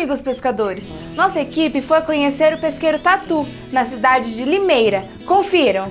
amigos pescadores, nossa equipe foi conhecer o pesqueiro Tatu, na cidade de Limeira. Confiram!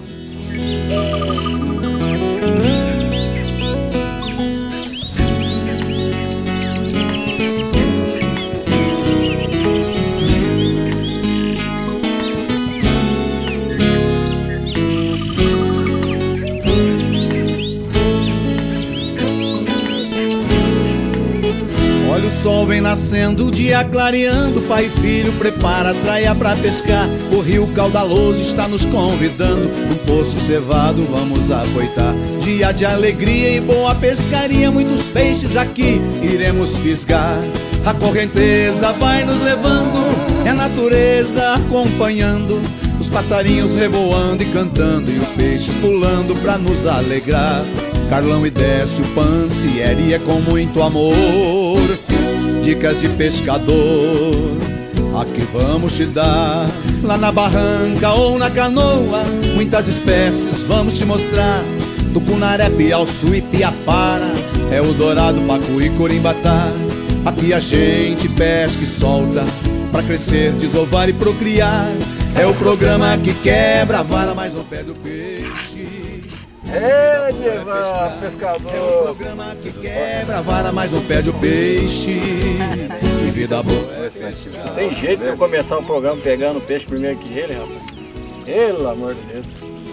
Olha o sol vem nascendo, o dia clareando, pai e filho prepara a traia pra pescar. O rio caudaloso está nos convidando, num poço cevado vamos apoitar. Dia de alegria e boa pescaria, muitos peixes aqui iremos fisgar. A correnteza vai nos levando, é a natureza acompanhando, os passarinhos revoando e cantando e os peixes pulando pra nos alegrar. Carlão e Décio, Pancieri é com muito amor, dicas de pescador, aqui vamos te dar. Lá na barranca ou na canoa, muitas espécies vamos te mostrar. Tucunaré, piauçu e piapara, é o dourado, pacu e corimbatá. Aqui a gente pesca e solta, pra crescer, desovar e procriar. É o programa que quebra a vara, mas não perde o peixe. É, pescador. É o programa que quebra a vara, mas não perde o peixe. Que vida boa. Tem jeito de eu começar o programa pegando peixe primeiro que ele, rapaz? Pelo amor de Deus.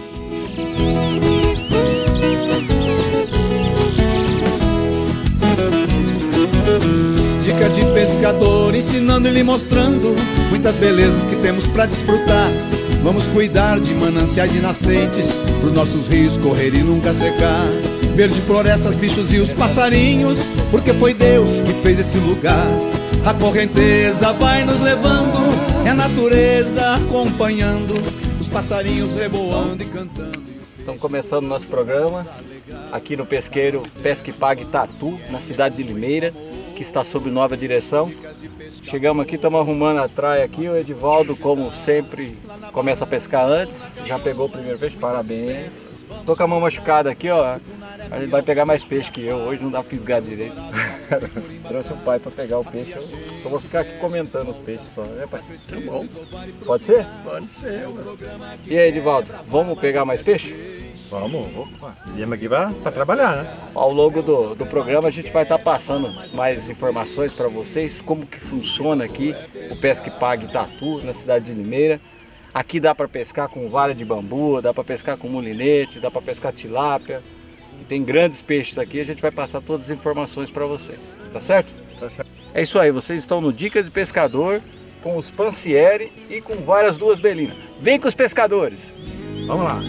Dicas de pescador, ensinando e lhe mostrando muitas belezas que temos pra desfrutar. Vamos cuidar de mananciais e nascentes, pros nossos rios correr e nunca secar. Verde florestas, bichos e os passarinhos, porque foi Deus que fez esse lugar. A correnteza vai nos levando, é a natureza acompanhando, os passarinhos revoando e cantando. Estamos começando o nosso programa aqui no pesqueiro Pesca e Pague Tatu, na cidade de Limeira, que está sob nova direção. Chegamos aqui, estamos arrumando a traia aqui. O Edivaldo, como sempre, começa a pescar antes. Já pegou o primeiro peixe, parabéns. Tô com a mão machucada aqui, ó. A gente vai pegar mais peixe que eu. Hoje não dá pra fisgar direito. Trouxe o pai para pegar o peixe. Eu só vou ficar aqui comentando os peixes só, né, pai? Tá bom. Pode ser? Pode ser, mano. E aí, Edivaldo, vamos pegar mais peixe? Vamos, opa. Viemos aqui para trabalhar, né? Ao longo do programa a gente vai estar passando mais informações para vocês, como que funciona aqui o Pesca e Pague Tatu, na cidade de Limeira. Aqui dá para pescar com vara de bambu, dá para pescar com mulinete, dá para pescar tilápia. E tem grandes peixes aqui, a gente vai passar todas as informações para você, tá certo? Tá certo. É isso aí, vocês estão no Dicas de Pescador com os Pancieri e com várias duas belinas. Vem com os pescadores! Vamos lá!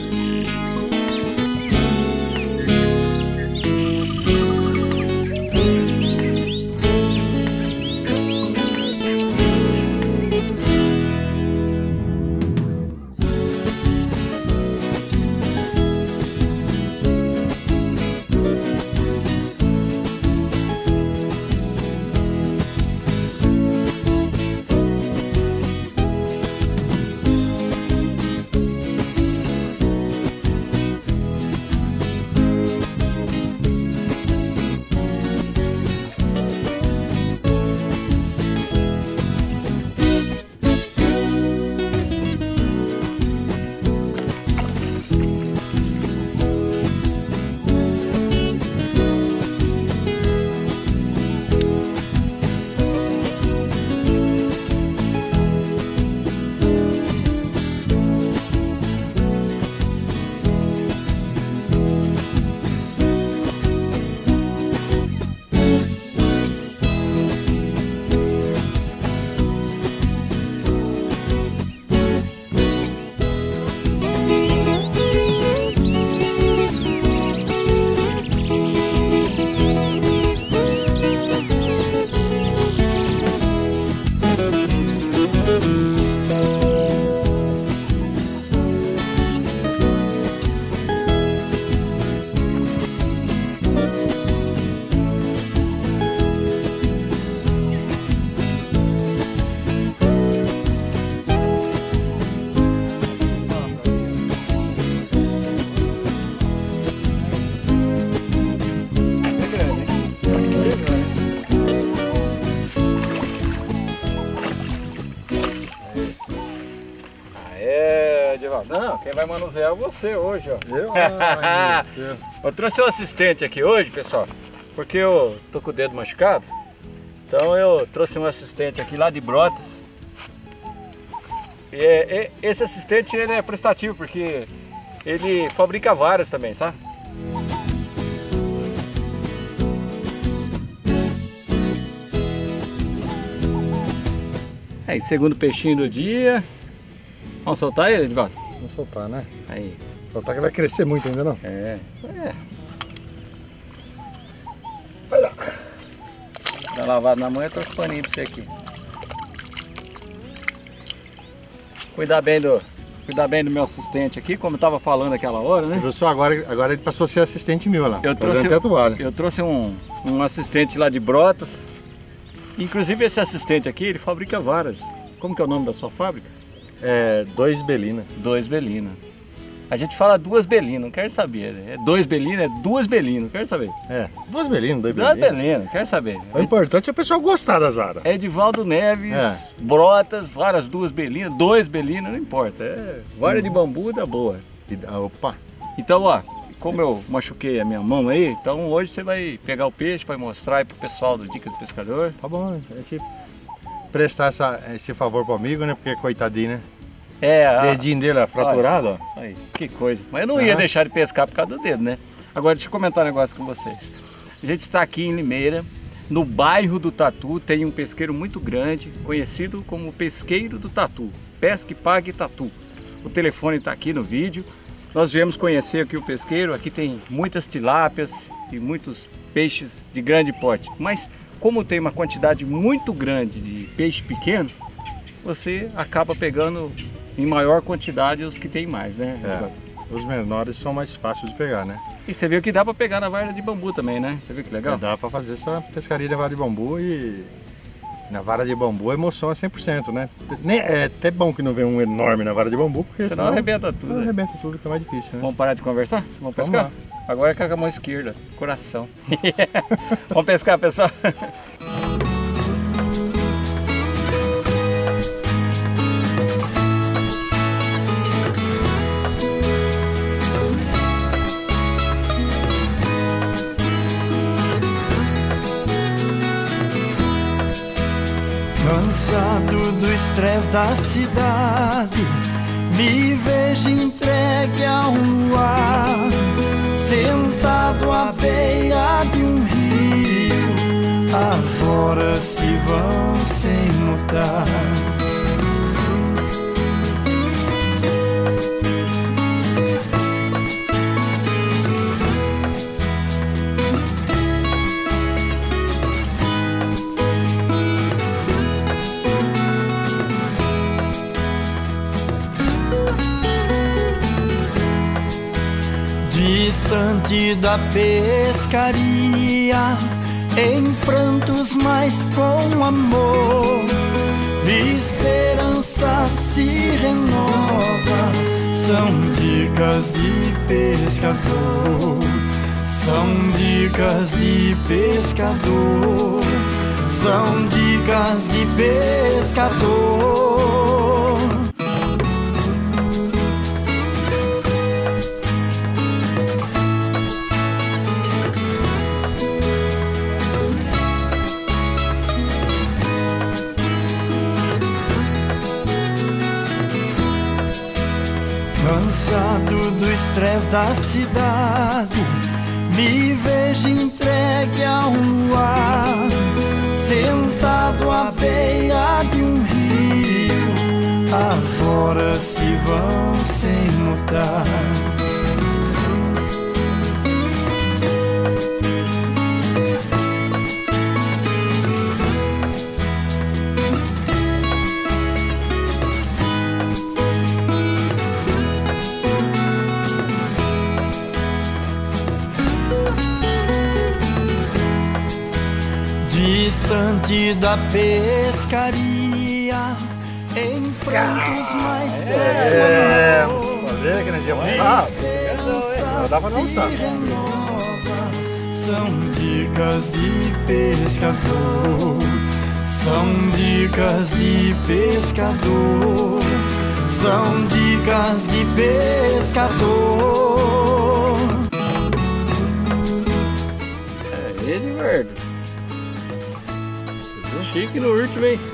Não, quem vai manusear é você hoje, ó. Eu? Eu trouxe um assistente aqui hoje, pessoal, porque eu tô com o dedo machucado. Então eu trouxe um assistente aqui lá de Brotas. E esse assistente ele é prestativo, porque ele fabrica varas também, sabe? Aí, segundo peixinho do dia. Vamos soltar ele, Edvaldo? Vamos soltar, né? Aí. Soltar que vai crescer muito ainda, não? É. Olha lá. Dá lavado na mão, eu trouxe paninho pra você aqui. Cuidar bem do meu assistente aqui, como eu tava falando aquela hora, né? Viu só, agora ele passou a ser assistente meu lá. Eu trouxe um assistente lá de Brotas. Inclusive esse assistente aqui, ele fabrica varas. Como que é o nome da sua fábrica? É 2 Belina. 2 Belina. A gente fala 2 Belina, não quero saber. É 2 Belina, é 2 Belina, não quero saber. É, 2 Belina, 2 2 Belina. Belina, não quero saber. O importante é o pessoal gostar das varas. É Edivaldo Neves, Brotas, varas 2 Belina, 2 Belina, não importa. É vara de bambu da boa. Opa! Então, ó, como eu machuquei a minha mão aí, então hoje você vai pegar o peixe, vai mostrar aí pro pessoal do Dicas do Pescador. Tá bom, a gente prestar esse favor pro amigo, né? Porque coitadinho, né? É, dedinho dele é fraturado, ó. Aí, que coisa. Mas eu não ia deixar de pescar por causa do dedo, né? Agora deixa eu comentar um negócio com vocês. A gente está aqui em Limeira, no bairro do Tatu, tem um pesqueiro muito grande, conhecido como Pesqueiro do Tatu, Pesque Pague Tatu. O telefone está aqui no vídeo. Nós viemos conhecer aqui o pesqueiro, aqui tem muitas tilápias e muitos peixes de grande porte. Mas como tem uma quantidade muito grande de peixe pequeno, você acaba pegando em maior quantidade os que tem mais, né? Os menores são mais fáceis de pegar, né? E você viu que dá para pegar na vara de bambu também, né? Você viu que legal? Dá para fazer essa pescaria de vara de bambu e na vara de bambu a emoção é 100%, né? É até bom que não vem um enorme na vara de bambu, porque senão arrebenta tudo. Não arrebenta tudo, que é mais difícil, né? Vamos parar de conversar? Vamos pescar? Vamos lá. Agora é com a mão esquerda, coração. Vamos pescar, pessoal? Cansado do estresse da cidade, me vejo entregue ao luar, sentado à beira de um rio, as horas se vão sem notar. Distante da pescaria, em prantos, mas com amor, esperança se renova. São dicas de pescador, são dicas de pescador, são dicas de pescador. Cansado do estresse da cidade, me vejo entregue ao luar, sentado à beira de um rio, as horas se vão sem notar. Distante da pescaria, em prantos mais Pode ver que nós íamos almoçar? Não dá para almoçar. São dicas de pescador, são dicas de pescador, são dicas de pescador. É ele, Eduardo. Chique no último, hein?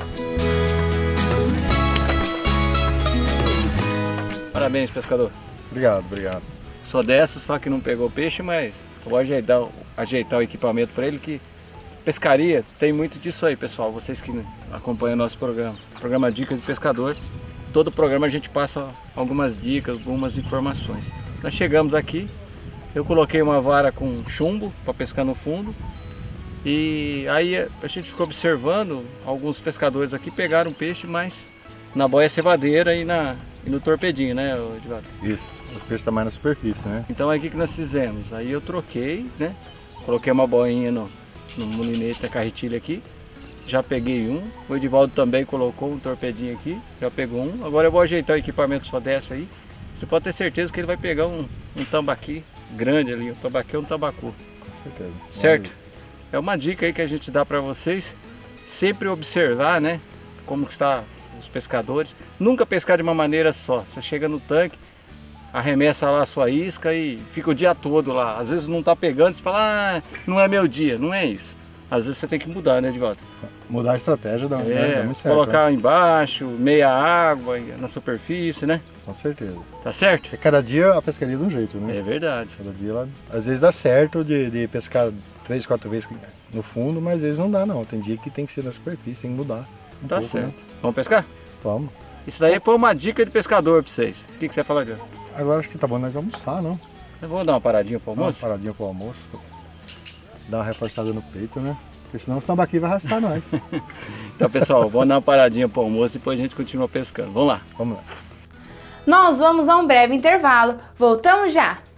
Parabéns, pescador. Obrigado, obrigado. Só dessa, só que não pegou peixe, mas eu vou ajeitar o equipamento para ele, que pescaria tem muito disso aí, pessoal. Vocês que acompanham o nosso programa Dicas de Pescador, todo programa a gente passa algumas dicas, algumas informações. Nós chegamos aqui, eu coloquei uma vara com chumbo para pescar no fundo, e aí a gente ficou observando, alguns pescadores aqui pegaram peixe, mas na boia cevadeira e no torpedinho, né, Edivaldo? Isso, o peixe está mais na superfície, né? Então aí o que nós fizemos? Aí eu troquei, né? Coloquei uma boinha no molinete da carretilha aqui, já peguei um. O Edivaldo também colocou um torpedinho aqui, já pegou um. Agora eu vou ajeitar o equipamento só dessa aí. Você pode ter certeza que ele vai pegar um tambaqui grande ali, um tambaqui ou um tambacu. Com certeza. Certo? É uma dica aí que a gente dá para vocês, sempre observar, né, como está os pescadores. Nunca pescar de uma maneira só. Você chega no tanque, arremessa lá a sua isca e fica o dia todo lá. Às vezes não está pegando, você fala, ah, não é meu dia. Não é isso. Às vezes você tem que mudar, né, Edivaldo? Mudar a estratégia dá muito certo. Colocar embaixo, meia água na superfície, né? Com certeza. Tá certo? Porque cada dia a pescaria de um jeito, né? É verdade. Cada dia ela, às vezes dá certo de pescar 3, 4 vezes no fundo, mas às vezes não dá não. Tem dia que tem que ser na superfície, tem que mudar Tá pouco, certo. né? Vamos pescar? Vamos. Isso daí foi uma dica de pescador para vocês. O que você vai falar, Diego? Agora acho que tá bom nós almoçar, não? Vamos dar uma paradinha pro Dá uma almoço? paradinha pro almoço. Dar uma reforçada no peito, né? Porque senão os tambaqui vai arrastar nós. Então, pessoal, vamos dar uma paradinha pro almoço e depois a gente continua pescando. Vamos lá. Vamos lá. Nós vamos a um breve intervalo. Voltamos já!